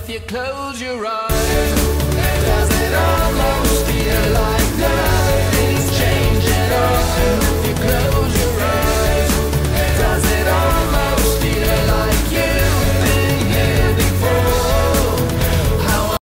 you close your eyes? Does it almost feel like now?